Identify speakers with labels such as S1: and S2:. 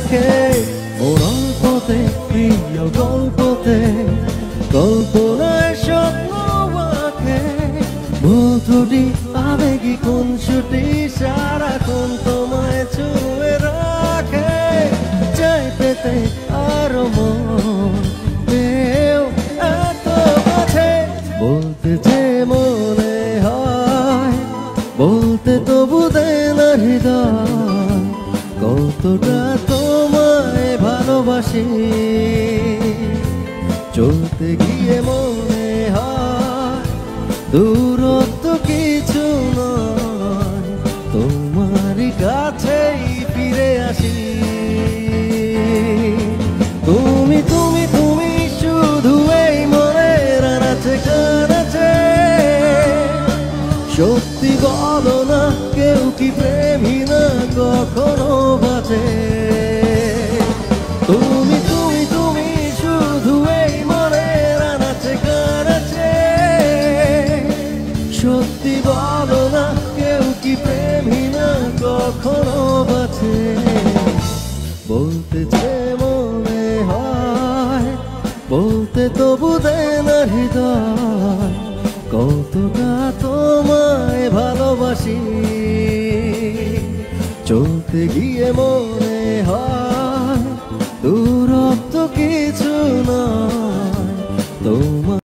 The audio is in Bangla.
S1: রাখে মোর অল্পতে প্রিয় গল্পতে কল্পনায় স্বপ্ন আঁকে মধুটি আবেগী কুঞ্চটি সারাক্ষণ তোমায় ছুঁয়ে রাখে চাই পেতে আরো মন পেও এত কাছে বলতে যে মনে হয় বলতে তবু দেয় না হৃদয় কতটা তোমায় ভালোবাসি চলতে গিয়ে মনে হয় দূরত্ব কিছু নয় তোমার কাছেই ফিরে আসি তুমি তুমি তুমি শুধু এই মনের আনাচে কানাচে সত্যি বলো না কেউ কি প্রেমী না কখনো বাঁচে তুমি তুমি তুমি শুধু এই মনের আনাচে কানাচে সত্যি বলো না কেউ কি প্রেমী না কখনো বাঁচে বলতে যে মনে হয় বলতে তবু দেয় না হৃদয় কতটা তোমায় ভালোবাসি চলতে গিয়ে মনে হয় দূরত্ব কিছু নয় তোমার